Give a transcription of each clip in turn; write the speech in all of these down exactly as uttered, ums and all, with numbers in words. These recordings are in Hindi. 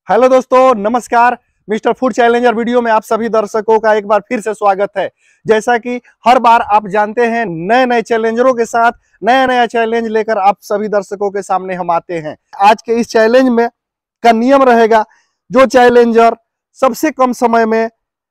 हेलो दोस्तों, नमस्कार। मिस्टर फूड चैलेंजर वीडियो में आप सभी दर्शकों का एक बार फिर से स्वागत है। जैसा कि हर बार आप जानते हैं, नए नए चैलेंजरों के साथ नया नया चैलेंज लेकर आप सभी दर्शकों के सामने हम आते हैं। आज के इस चैलेंज में का नियम रहेगा, जो चैलेंजर सबसे कम समय में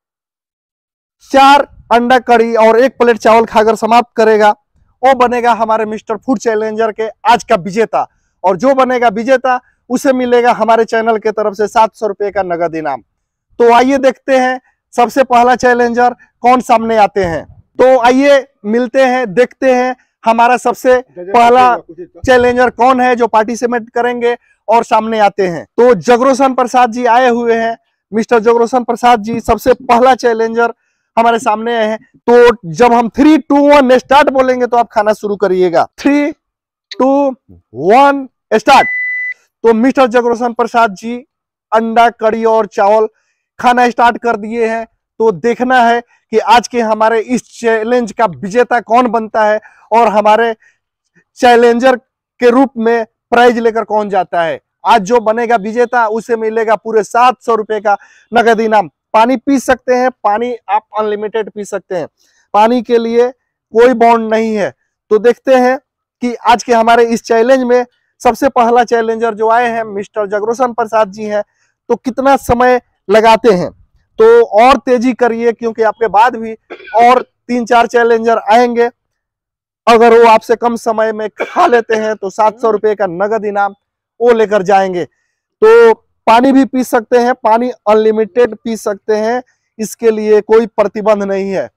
चार अंडा करी और एक प्लेट चावल खाकर समाप्त करेगा, वो बनेगा हमारे मिस्टर फूड चैलेंजर के आज का विजेता। और जो बनेगा विजेता, उसे मिलेगा हमारे चैनल के तरफ से सात सौ रुपए का नगद इनाम। तो आइए देखते हैं सबसे पहला चैलेंजर कौन सामने आते हैं। तो आइए मिलते हैं, देखते हैं हमारा सबसे पहला चैलेंजर कौन है जो पार्टिसिपेट करेंगे और सामने आते हैं। तो जगरोशन प्रसाद जी आए हुए हैं। मिस्टर जगरोशन प्रसाद जी सबसे पहला चैलेंजर हमारे सामने आए हैं। तो जब हम थ्री टू वन स्टार्ट बोलेंगे तो आप खाना शुरू करिएगा। Three two one start. तो मिस्टर जगरोशन प्रसाद जी अंडा कड़ी और चावल खाना स्टार्ट कर दिए हैं। तो देखना है कि आज के हमारे इस चैलेंज का विजेता कौन बनता है और हमारे चैलेंजर के रूप में प्राइज लेकर कौन जाता है। आज जो बनेगा विजेता, उसे मिलेगा पूरे सात सौ रुपए का नगद इनाम। पानी पी सकते हैं, पानी आप अनलिमिटेड पी सकते हैं, पानी के लिए कोई बॉन्ड नहीं है। तो देखते हैं कि आज के हमारे इस चैलेंज में सबसे पहला चैलेंजर जो आए हैं मिस्टर जगरोशन प्रसाद जी हैं, तो कितना समय लगाते हैं। तो और तेजी करिए, क्योंकि आपके बाद भी और तीन चार चैलेंजर आएंगे। अगर वो आपसे कम समय में खा लेते हैं तो सात सौ रुपए का नगद इनाम वो लेकर जाएंगे। तो पानी भी पी सकते हैं, पानी अनलिमिटेड पी सकते हैं, इसके लिए कोई प्रतिबंध नहीं है।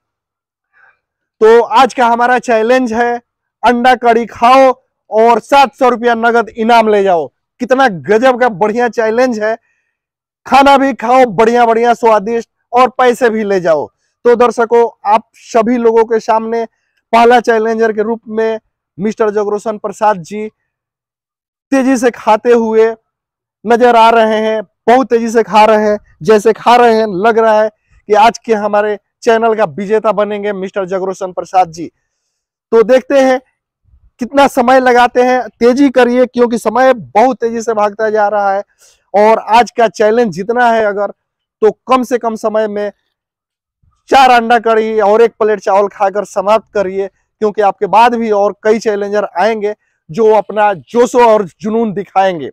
तो आज का हमारा चैलेंज है, अंडा कड़ी खाओ और सात सौ रुपया नगद इनाम ले जाओ। कितना गजब का बढ़िया चैलेंज है। खाना भी खाओ बढ़िया बढ़िया स्वादिष्ट और पैसे भी ले जाओ। तो दर्शकों, आप सभी लोगों के सामने पहला चैलेंजर के रूप में मिस्टर जगरोशन प्रसाद जी तेजी से खाते हुए नजर आ रहे हैं। बहुत तेजी से खा रहे हैं, जैसे खा रहे हैं लग रहा है कि आज के हमारे चैनल का विजेता बनेंगे मिस्टर जगरोशन प्रसाद जी। तो देखते हैं कितना समय लगाते हैं। तेजी करिए, क्योंकि समय बहुत तेजी से भागता जा रहा है और आज का चैलेंज जीतना है अगर, तो कम से कम समय में चार अंडा कड़ी और एक प्लेट चावल खाकर समाप्त करिए, क्योंकि आपके बाद भी और कई चैलेंजर आएंगे जो अपना जोशो और जुनून दिखाएंगे।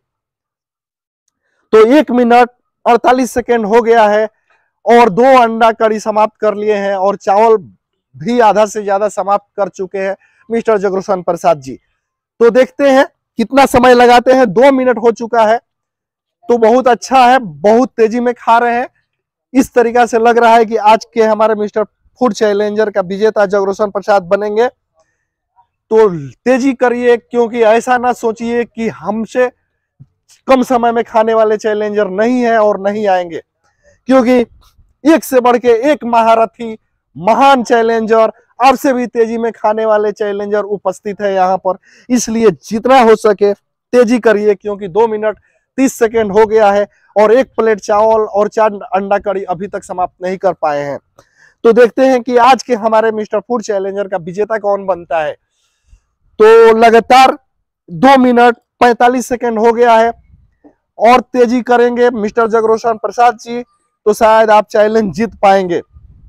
तो एक मिनट अड़तालीस सेकेंड हो गया है और दो अंडा कड़ी समाप्त कर लिए हैं और चावल भी आधा से ज्यादा समाप्त कर चुके हैं मिस्टर जगरोशन प्रसाद जी। तो देखते हैं कितना समय लगाते हैं। दो मिनट हो चुका है, तो बहुत अच्छा है, बहुत तेजी में खा रहे हैं। इस तरीका से लग रहा है कि आज के हमारे मिस्टर फूड चैलेंजर का विजेता जगरोशन प्रसाद बनेंगे। तो तेजी करिए, क्योंकि ऐसा ना सोचिए कि हमसे कम समय में खाने वाले चैलेंजर नहीं है और नहीं आएंगे, क्योंकि एक से बढ़ के एक महारथी महान चैलेंजर, आपसे भी तेजी में खाने वाले चैलेंजर उपस्थित है यहाँ पर। इसलिए जितना हो सके तेजी करिए, क्योंकि दो मिनट तीस सेकेंड हो गया है और एक प्लेट चावल और चार अंडा कड़ी अभी तक समाप्त नहीं कर पाए हैं। तो देखते हैं कि आज के हमारे मिस्टर फूड चैलेंजर का विजेता कौन बनता है। तो लगातार दो मिनट पैंतालीस सेकेंड हो गया है और तेजी करेंगे मिस्टर जगरोशन प्रसाद जी, तो शायद आप चैलेंज जीत पाएंगे।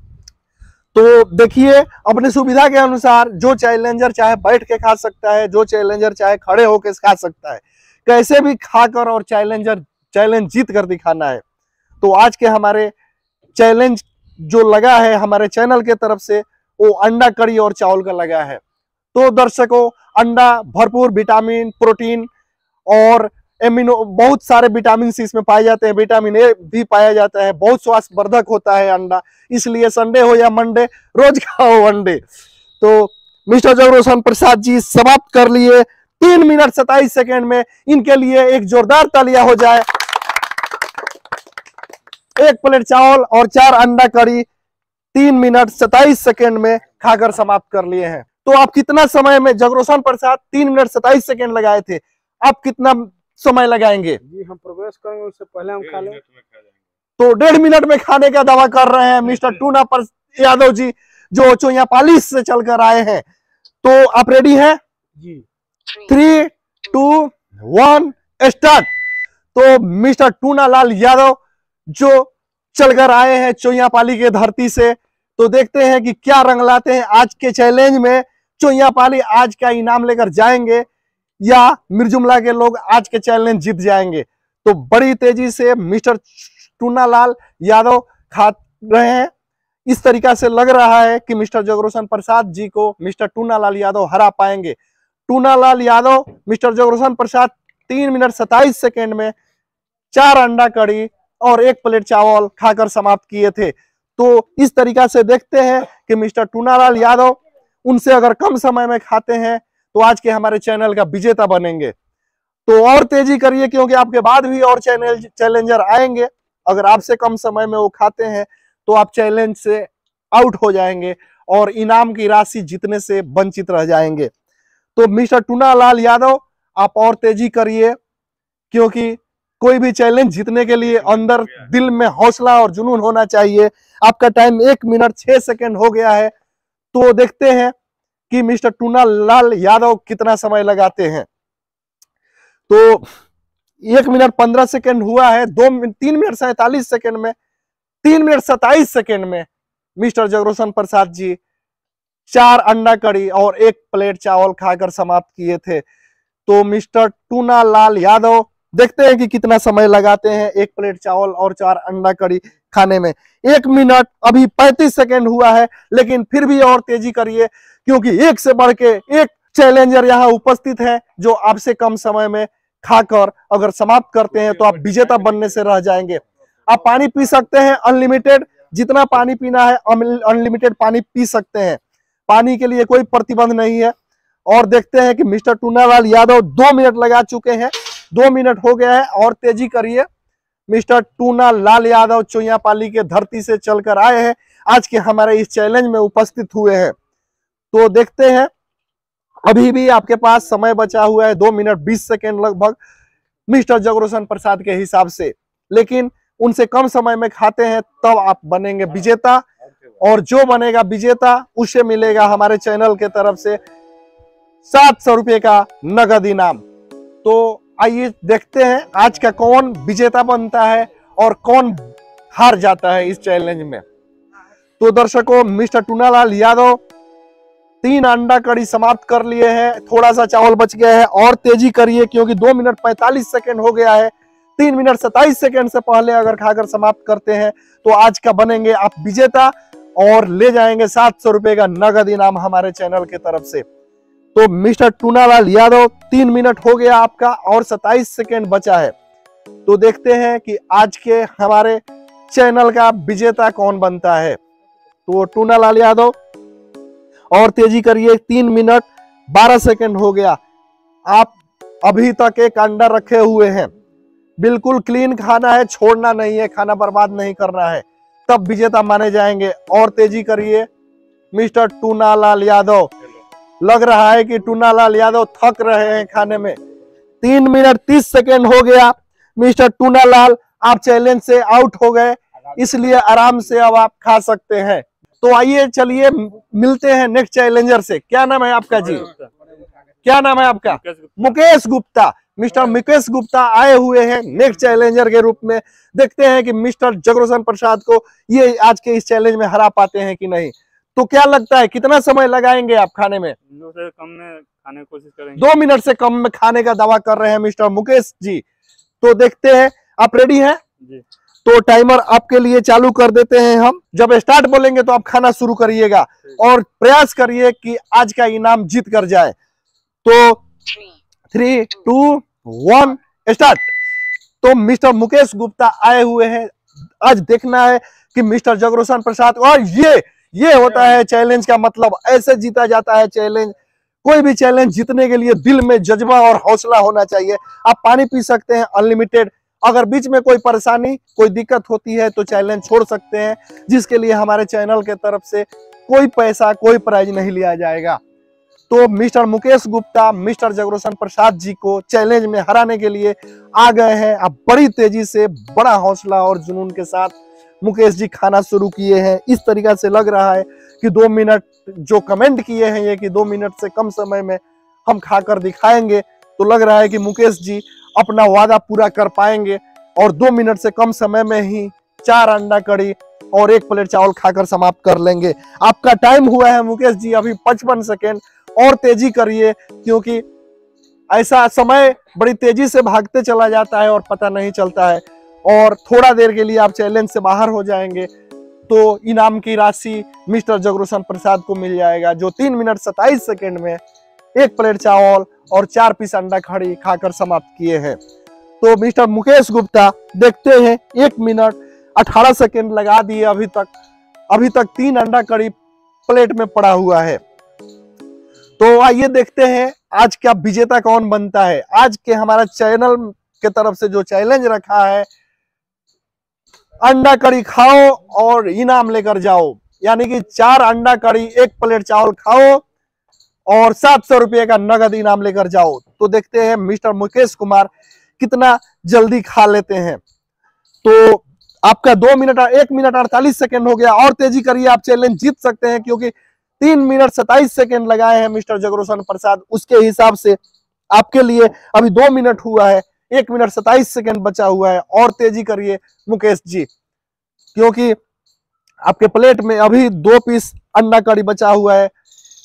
तो देखिए, अपनी सुविधा के अनुसार जो चैलेंजर चाहे बैठ के खा सकता है, जो चैलेंजर चाहे खड़े होकर खा सकता है, कैसे भी खाकर और चैलेंजर चैलेंज जीत कर दिखाना है। तो आज के हमारे चैलेंज जो लगा है हमारे चैनल के तरफ से, वो अंडा कड़ी और चावल का लगा है। तो दर्शकों, अंडा भरपूर विटामिन, प्रोटीन और एमिनो, बहुत सारे विटामिन सी इसमें पाए जाते हैं, विटामिन ए भी पाया जाता है, बहुत स्वास्थ्य वर्धक होता है अंडा। इसलिए संडे हो या मंडे, रोज खाओ अंडे। तो मिस्टर जगरोशन प्रसाद जी समाप्त कर लिए तीन मिनट सत्ताईस सेकेंड में। इनके लिए एक जोरदार तालियां हो जाए। एक प्लेट चावल और चार अंडा कड़ी तीन मिनट सत्ताईस सेकेंड में खाकर समाप्त कर लिए हैं। तो आप कितना समय में, जगरोशन प्रसाद तीन मिनट सत्ताईस सेकेंड लगाए थे, आप कितना समय लगाएंगे? जी, हम प्रवेश करेंगे उससे पहले हम खा लें। तो डेढ़ मिनट में खाने का दावा कर रहे हैं मिस्टर टूना पर यादव जी, जो चोयापाली से चलकर आए हैं। तो आप रेडी हैं? जी। Three two one start. तो मिस्टर टूनालाल यादव जो चलकर आए हैं चोइयापाली के धरती से, तो देखते हैं कि क्या रंग लाते हैं आज के चैलेंज में। चोइयापाली आज का इनाम लेकर जाएंगे या मिर्जुमला के लोग आज के चैलेंज जीत जाएंगे। तो बड़ी तेजी से मिस्टर टूनालाल यादव खा रहे हैं। इस तरीका से लग रहा है कि मिस्टर जगरोशन प्रसाद जी को मिस्टर टूनालाल यादव हरा पाएंगे। टूनालाल यादव मिस्टर जगरोशन प्रसाद तीन मिनट सत्ताईस सेकेंड में चार अंडा कड़ी और एक प्लेट चावल खाकर समाप्त किए थे। तो इस तरीका से देखते हैं कि मिस्टर टूनालाल यादव उनसे अगर कम समय में खाते हैं तो आज के हमारे चैनल का विजेता बनेंगे। तो और तेजी करिए, क्योंकि आपके बाद भी और चैनल चैलेंजर आएंगे। अगर आपसे कम समय में वो खाते हैं तो आप चैलेंज से आउट हो जाएंगे और इनाम की राशि जीतने से वंचित रह जाएंगे। तो मिस्टर टूनालाल यादव आप और तेजी करिए, क्योंकि कोई भी चैलेंज जीतने के लिए अंदर दिल में हौसला और जुनून होना चाहिए। आपका टाइम एक मिनट छह सेकंड हो गया है। तो देखते हैं कि मिस्टर टूनालाल यादव कितना समय लगाते हैं। तो एक मिनट पंद्रह सेकंड हुआ है। दो तीन मिनट सैतालीस सेकंड में तीन मिनट सत्ताईस सेकंड में मिस्टर जगरोशन प्रसाद जी चार अंडा कड़ी और एक प्लेट चावल खाकर समाप्त किए थे। तो मिस्टर टूनालाल यादव देखते हैं कि कितना समय लगाते हैं एक प्लेट चावल और चार अंडा कड़ी खाने में। एक मिनट अभी पैंतीस सेकंड हुआ है, लेकिन फिर भी और तेजी करिए, क्योंकि एक से बढ़ के एक चैलेंजर यहाँ उपस्थित है जो आपसे कम समय में खाकर अगर समाप्त करते हैं तो आप विजेता बनने से रह जाएंगे। आप पानी पी सकते हैं अनलिमिटेड, जितना पानी पीना है अनलिमिटेड पानी पी सकते हैं। पानी के लिए कोई प्रतिबंध नहीं है। और देखते हैं कि मिस्टर टूनालाल यादव दो मिनट लगा चुके हैं। दो मिनट हो गया है, और तेजी करिए। मिस्टर टूनालाल यादव चोइयापाली के धरती से चलकर आए हैं, आज के हमारे इस चैलेंज में उपस्थित हुए हैं। तो देखते हैं, अभी भी आपके पास समय बचा हुआ है दो मिनट बीस सेकेंड लगभग मिस्टर जगरोशन प्रसाद के हिसाब से, लेकिन उनसे कम समय में खाते हैं तब आप बनेंगे विजेता। और जो बनेगा विजेता उसे मिलेगा हमारे चैनल के तरफ से सात सौ रुपये का नगद इनाम। तो आइए देखते हैं आज का कौन विजेता बनता है और कौन हार जाता है इस चैलेंज में। तो दर्शकों, मिस्टर टूनालाल यादव तीन अंडा कड़ी समाप्त कर लिए हैं, थोड़ा सा चावल बच गया है। और तेजी करिए, क्योंकि दो मिनट पैंतालीस सेकंड हो गया है। तीन मिनट सत्ताईस सेकंड से पहले अगर खाकर समाप्त करते हैं तो आज का बनेंगे आप विजेता और ले जाएंगे सात सौ रुपए का नगद इनाम हमारे चैनल की तरफ से। तो मिस्टर टूनालाल यादव तीन मिनट हो गया आपका और सत्ताईस सेकंड बचा है। तो देखते हैं कि आज के हमारे चैनल का विजेता कौन बनता है। तो टूनालाल यादव और तेजी करिए, तीन मिनट बारह सेकंड हो गया। आप अभी तक एक अंडा रखे हुए हैं। बिल्कुल क्लीन खाना है, छोड़ना नहीं है, खाना बर्बाद नहीं करना है, तब विजेता माने जाएंगे। और तेजी करिए मिस्टर टूनालाल यादव। लग रहा है कि टूनालाल यादव थक रहे हैं खाने में। तीन मिनट तीस सेकेंड हो गया। मिस्टर टूनालाल आप चैलेंज से आउट हो गए, इसलिए आराम से अब आप खा सकते हैं। तो आइए चलिए मिलते हैं नेक्स्ट चैलेंजर से। क्या नाम है आपका जी? क्या नाम है आपका? मुकेश गुप्ता। मिस्टर मुकेश गुप्ता आए हुए हैं नेक्स्ट चैलेंजर के रूप में। देखते हैं कि मिस्टर जगरोशन प्रसाद को ये आज के इस चैलेंज में हरा पाते हैं कि नहीं। तो क्या लगता है कितना समय लगाएंगे आप खाने में? दो से कम में खाने की कोशिश करेंगे। दो मिनट से कम में खाने का दावा कर रहे हैं मिस्टर मुकेश जी। तो देखते हैं, आप रेडी हैं? जी। तो टाइमर आपके लिए चालू कर देते हैं हम। जब स्टार्ट बोलेंगे तो आप खाना शुरू करिएगा और प्रयास करिए कि आज का इनाम जीत कर जाए। तो थ्री टू वन स्टार्ट। तो मिस्टर मुकेश गुप्ता आए हुए हैं। आज देखना है कि मिस्टर जगरोशन प्रसाद, और ये ये होता है चैलेंज का मतलब, ऐसे जीता जाता है चैलेंज। कोई भी चैलेंज जीतने के लिए दिल में जज्बा और हौसला होना चाहिए। आप पानी पी सकते हैं अनलिमिटेड। अगर बीच में कोई परेशानी कोई दिक्कत होती है तो चैलेंज छोड़ सकते हैं, जिसके लिए हमारे चैनल के तरफ से कोई पैसा कोई प्राइज नहीं लिया जाएगा। तो मिस्टर मुकेश गुप्ता मिस्टर जगरोशन प्रसाद जी को चैलेंज में हराने के लिए आ गए हैं। अब बड़ी तेजी से बड़ा हौसला और जुनून के साथ मुकेश जी खाना शुरू किए हैं। इस तरीका से लग रहा है कि दो मिनट जो कमेंट किए हैं ये कि दो मिनट से कम समय में हम खाकर दिखाएंगे, तो लग रहा है कि मुकेश जी अपना वादा पूरा कर पाएंगे और दो मिनट से कम समय में ही चार अंडा कड़ी और एक प्लेट चावल खाकर समाप्त कर लेंगे। आपका टाइम हुआ है मुकेश जी अभी पचपन सेकेंड, और तेजी करिए क्योंकि ऐसा समय बड़ी तेजी से भागते चला जाता है और पता नहीं चलता है, और थोड़ा देर के लिए आप चैलेंज से बाहर हो जाएंगे तो इनाम की राशि मिस्टर जगरोशन प्रसाद को मिल जाएगा, जो तीन मिनट सत्ताईस सेकेंड में एक प्लेट चावल और चार पीस अंडा कड़ी खाकर समाप्त किए हैं। तो मिस्टर मुकेश गुप्ता देखते हैं, एक मिनट अठारह सेकेंड लगा दिए अभी तक, अभी तक तीन अंडा कड़ी प्लेट में पड़ा हुआ है। तो आइए देखते हैं आज का विजेता कौन बनता है। आज के हमारा चैनल के तरफ से जो चैलेंज रखा है, अंडा कड़ी खाओ और इनाम लेकर जाओ, यानी कि चार अंडा कड़ी एक प्लेट चावल खाओ और सात सौ रुपये का नगद इनाम लेकर जाओ। तो देखते हैं मिस्टर मुकेश कुमार कितना जल्दी खा लेते हैं। तो आपका दो मिनट एक मिनट अड़तालीस सेकेंड हो गया, और तेजी करिए, आप चैलेंज जीत सकते हैं क्योंकि तीन मिनट सत्ताईस सेकेंड लगाए हैं मिस्टर जगरोशन प्रसाद। उसके हिसाब से आपके लिए अभी दो मिनट हुआ है, एक मिनट सत्ताईस सेकेंड बचा हुआ है, और तेजी करिए मुकेश जी क्योंकि आपके प्लेट में अभी दो पीस अंडा कड़ी बचा हुआ है।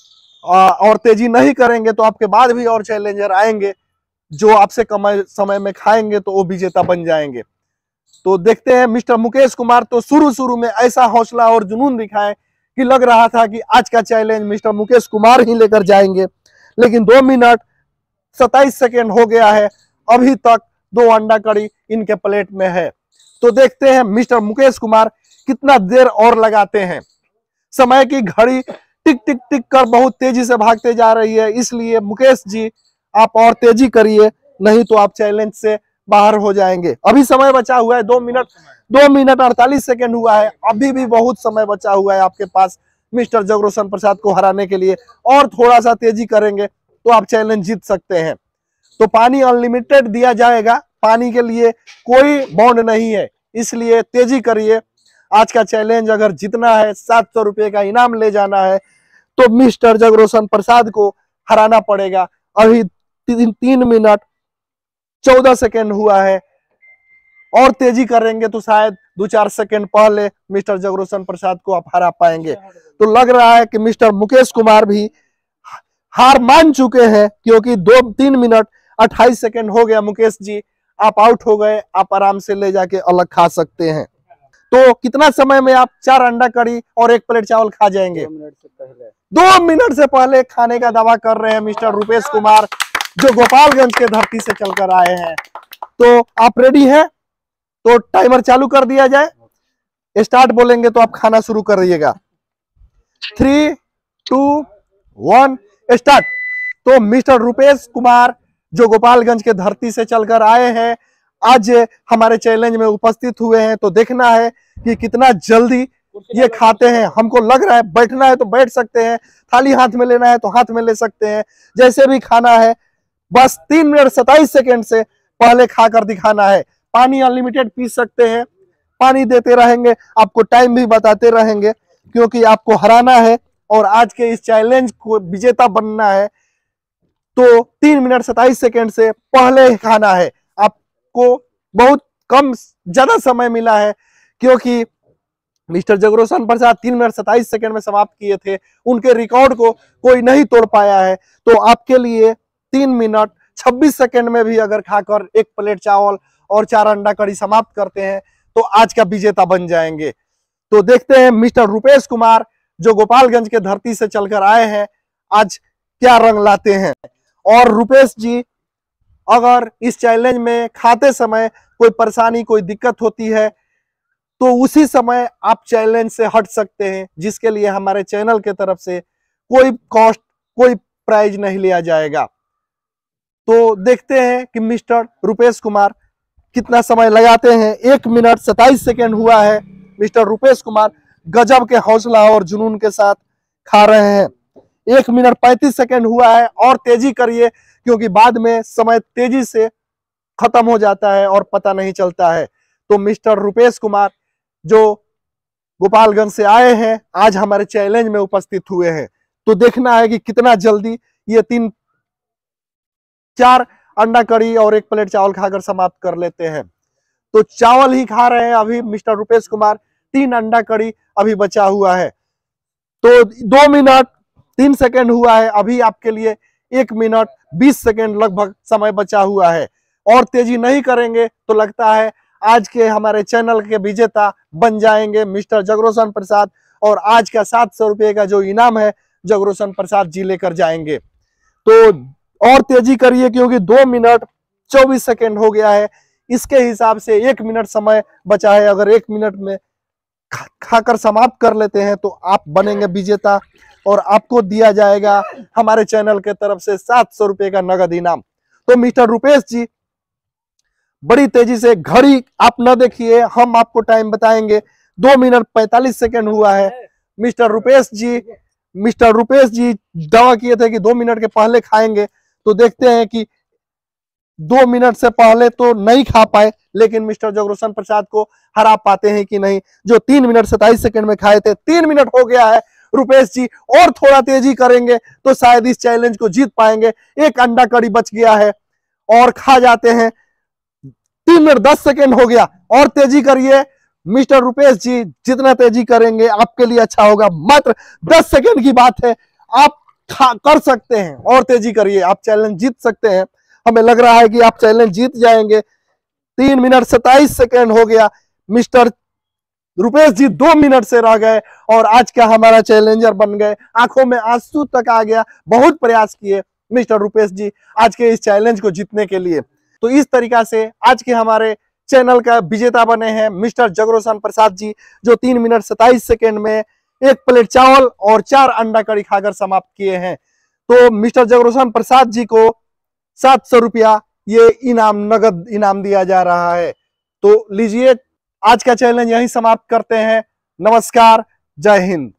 और तेजी नहीं करेंगे तो आपके बाद भी और चैलेंजर आएंगे जो आपसे कम समय में खाएंगे तो वो विजेता बन जाएंगे। तो देखते हैं मिस्टर मुकेश कुमार तो शुरू शुरू में ऐसा हौसला और जुनून दिखाए कि लग रहा था कि आज का चैलेंज मिस्टर मुकेश कुमार ही लेकर जाएंगे, लेकिन दो मिनट सत्ताईस सेकेंड हो गया है, अभी तक दो अंडा कड़ी इनके प्लेट में है। तो देखते हैं मिस्टर मुकेश कुमार कितना देर और लगाते हैं। समय की घड़ी टिक टिक टिक कर बहुत तेजी से भागते जा रही है, इसलिए मुकेश जी आप और तेजी करिए, नहीं तो आप चैलेंज से बाहर हो जाएंगे। अभी समय बचा हुआ है दो मिनट दो मिनट अड़तालीस सेकेंड हुआ है, अभी भी बहुत समय बचा हुआ है आपके पास मिस्टर जगरोशन प्रसाद को हराने के लिए, और थोड़ा सा तेजी करेंगे तो आप चैलेंज जीत सकते हैं। तो पानी अनलिमिटेड दिया जाएगा, पानी के लिए कोई बॉन्ड नहीं है, इसलिए तेजी करिए। आज का चैलेंज अगर जीतना है, सात सौ रुपये का इनाम ले जाना है, तो मिस्टर जगरोशन प्रसाद को हराना पड़ेगा। अभी तीन, तीन मिनट चौदह सेकेंड हुआ है, और तेजी करेंगे तो शायद दो चार सेकेंड पहले मिस्टर जगरोशन प्रसाद को आप हरा पाएंगे। तो लग रहा है कि मिस्टर मुकेश कुमार भी हार मान चुके हैं क्योंकि दो तीन मिनट अट्ठाईस सेकेंड हो गया। मुकेश जी आप आउट हो गए, आप आराम से ले जाके अलग खा सकते हैं। तो कितना समय में आप चार अंडा कड़ी और एक प्लेट चावल खा जाएंगे? दो मिनट से पहले दो मिनट से पहले खाने का दावा कर रहे हैं मिस्टर रुपेश कुमार, जो गोपालगंज के धरती से चलकर आए हैं। तो आप रेडी हैं? तो टाइमर चालू कर दिया जाए, स्टार्ट बोलेंगे तो आप खाना शुरू करिएगा। Three two one start. तो मिस्टर रुपेश कुमार जो गोपालगंज के धरती से चलकर आए हैं, आज हमारे चैलेंज में उपस्थित हुए हैं। तो देखना है कि कितना जल्दी ये खाते हैं। हमको लग रहा है बैठना है तो बैठ सकते हैं, थाली हाथ में लेना है तो हाथ में ले सकते हैं, जैसे भी खाना है। बस तीन मिनट सत्ताईस सेकेंड से पहले खाकर दिखाना है। पानी अनलिमिटेड पी सकते हैं, पानी देते रहेंगे, आपको टाइम भी बताते रहेंगे क्योंकि आपको हराना है और आज के इस चैलेंज को विजेता बनना है। तो तीन मिनट सत्ताईस सेकेंड से पहले खाना है। आपको बहुत कम ज्यादा समय मिला है क्योंकि मिस्टर जगरोशन प्रसाद तीन मिनट सत्ताईस सेकेंड में समाप्त किए थे, उनके रिकॉर्ड को कोई नहीं तोड़ पाया है। तो आपके लिए तीन मिनट छब्बीस सेकेंड में भी अगर खाकर एक प्लेट चावल और चार अंडा कड़ी समाप्त करते हैं तो आज का विजेता बन जाएंगे। तो देखते हैं मिस्टर रुपेश कुमार जो गोपालगंज के धरती से चलकर आए हैं आज क्या रंग लाते हैं। और रुपेश जी अगर इस चैलेंज में खाते समय कोई परेशानी कोई दिक्कत होती है तो उसी समय आप चैलेंज से हट सकते हैं, जिसके लिए हमारे चैनल के तरफ से कोई कॉस्ट कोई प्राइज नहीं लिया जाएगा। तो देखते हैं कि मिस्टर रुपेश कुमार कितना समय लगाते हैं। एक मिनट सत्ताईस सेकेंड हुआ है। मिस्टर रुपेश कुमार गजब के हौसला और जुनून के साथ खा रहे हैं। एक मिनट पैंतीस सेकेंड हुआ है, और तेजी करिए क्योंकि बाद में समय तेजी से खत्म हो जाता है और पता नहीं चलता है। तो मिस्टर रुपेश कुमार जो गोपालगंज से आए हैं आज हमारे चैलेंज में उपस्थित हुए हैं। तो देखना है कि कितना जल्दी ये तीन चार अंडा कड़ी और एक प्लेट चावल खाकर समाप्त कर लेते हैं। तो चावल ही खा रहे हैं अभी मिस्टर रुपेश कुमार, तीन अंडा कड़ी अभी बचा हुआ है। तो दो मिनट तीन सेकंड हुआ है, अभी आपके लिए एक मिनट बीस सेकंड लगभग समय बचा हुआ है। और तेजी नहीं करेंगे तो लगता है आज के हमारे चैनल के विजेता बन जाएंगे मिस्टर जगरोशन प्रसाद, और आज का सात सौ रुपये का जो इनाम है जगरोशन प्रसाद जी लेकर जाएंगे। तो और तेजी करिए क्योंकि दो मिनट चौबीस सेकंड हो गया है, इसके हिसाब से एक मिनट समय बचा है। अगर एक मिनट में खा, खाकर समाप्त कर लेते हैं तो आप बनेंगे विजेता और आपको दिया जाएगा हमारे चैनल के तरफ से सात सौ रुपये का नगद इनाम। तो मिस्टर रुपेश जी बड़ी तेजी से, घड़ी आप न देखिए, हम आपको टाइम बताएंगे। दो मिनट पैंतालीस सेकंड हुआ है। मिस्टर रुपेश जी मिस्टर रुपेश जी दावा किए थे कि दो मिनट के पहले खाएंगे, तो देखते हैं कि दो मिनट से पहले तो नहीं खा पाए, लेकिन मिस्टर जगरोशन प्रसाद को हरा पाते हैं कि नहीं, जो तीन मिनट सताइस सेकंड में खाए थे। तीन मिनट हो गया है रुपेश जी, और थोड़ा तेजी करेंगे तो शायद इस चैलेंज को जीत पाएंगे। एक अंडा कड़ी बच गया है और खा जाते हैं। तीन मिनट दस सेकंड हो गया, और तेजी करिए मिस्टर रुपेश जी, जितना तेजी करेंगे आपके लिए अच्छा होगा। मात्र दस सेकंड की बात है, आप खा कर सकते हैं, और तेजी करिए, आप चैलेंज जीत सकते हैं। हमें लग रहा है कि आप चैलेंज जीत जाएंगे। तीन मिनट सत्ताईस सेकंड हो गया, मिस्टर रुपेश जी दो मिनट से रह गए और आज का हमारा चैलेंजर बन गए। आंखों में आंसू तक आ गया, बहुत प्रयास किए मिस्टर रुपेश जी आज के इस चैलेंज को जीतने के लिए। तो इस तरीका से आज के हमारे चैनल का विजेता बने हैं मिस्टर जगरोशन प्रसाद जी, जो तीन मिनट सत्ताईस सेकंड में एक प्लेट चावल और चार अंडा कड़ी खाकर समाप्त किए हैं। तो मिस्टर जगरोशन प्रसाद जी को सात सौ रुपया ये इनाम, नगद इनाम दिया जा रहा है। तो लीजिए, आज का चैलेंज यहीं समाप्त करते हैं। नमस्कार, जय हिंद।